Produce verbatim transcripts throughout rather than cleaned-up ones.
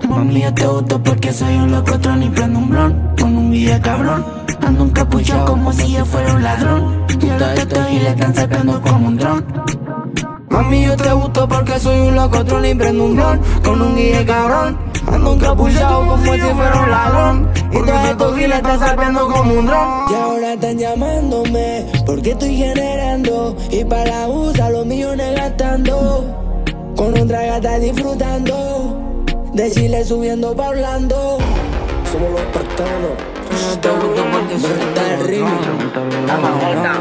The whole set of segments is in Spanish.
Mami, yo te gusto porque soy un locotrón y prendo un blon con un guía cabrón. Ando encapuchado como si yo fuera un ladrón, y ahora te estoy y le están sacando como un dron. Mami, yo te gusto porque soy un locotrón y prendo un blon con un guía cabrón. Ando encapuchado como si fuera un ladrón, y todos estos giles están sacando como un dron. Y ahora están llamándome porque estoy generando, y para usar los millones gastando. Con otra gata disfrutando, de Chile subiendo pa' Orlando. Somos los espartanos. Te gusto porque soy un locotrón. La mamota.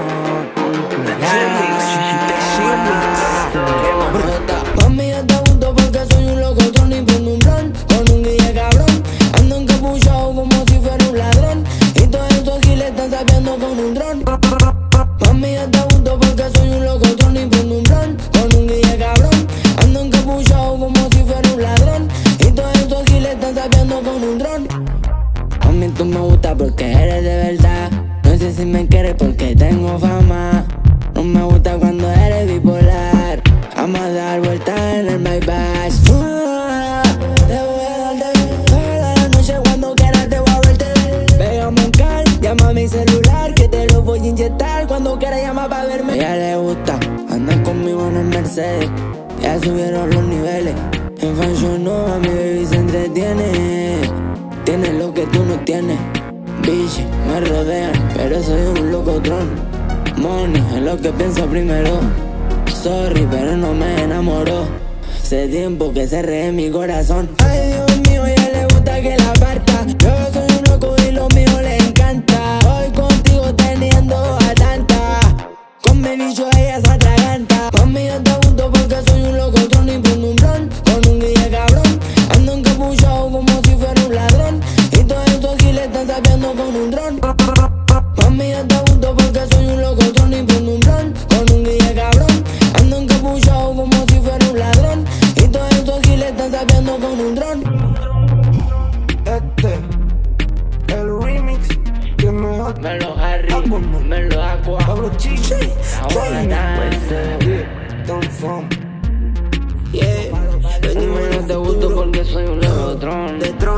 Mami, yo te gusto porque soy un locotrón y prendo un blon con un guille cabrón. Ando encapuchado como si fuera un ladrón, y todos estos giles están sapeando con un dron. Mami, yo te gusto porque soy un locotrón y prendo un blon con un guille cabrón. Ando encapuchado como si fuera un ladrón, y todos estos giles están sapeando con un dron. Mami, tú me gustas porque eres de verdad. No sé si me quieres porque tengo fama. No me gusta cuando eres bipolar. Vamos a dar vueltas en el Maybach. uh, Te voy a dar de toda la noche, cuando quieras te voy a verte. Pégame un cal, llama a mi celular que te lo voy a inyectar. Cuando quieras llama pa' verme. A ella le gusta andar conmigo en el Mercedes. Ya subieron los niveles. En Fashion Nova mi baby se entretiene. Tienes lo que tú no tienes. Bitch, me rodean, pero soy un locotrón. Money es lo que pienso primero. Sorry, pero no me enamoró. Hace tiempo que cerré en mi corazón. Ay, Dios mío, a ella le gusta que la parta. Yo soy un loco y lo mío le encanta. Hoy contigo teniendo a tanta. Con mi bicho ella se atraganta. Mami, yo te gusto porque soy un locotrón y prendo un blon con un guille cabrón. Ando encapuchado como si fuera un ladrón, y todos estos giles están sapeando con un dron. Mami, yo te gusto porque soy un locotrón y prendo un blon con un guille cabrón. Ando encapuchado como si fuera un ladrón, y todos estos giles están sapeando con un dron. Este, el remix que mejor Me lo Harry, me lo Aqua, Pablo Chichi, ahora Don't From. yeah. Yo no te gusto porque soy un locotrón.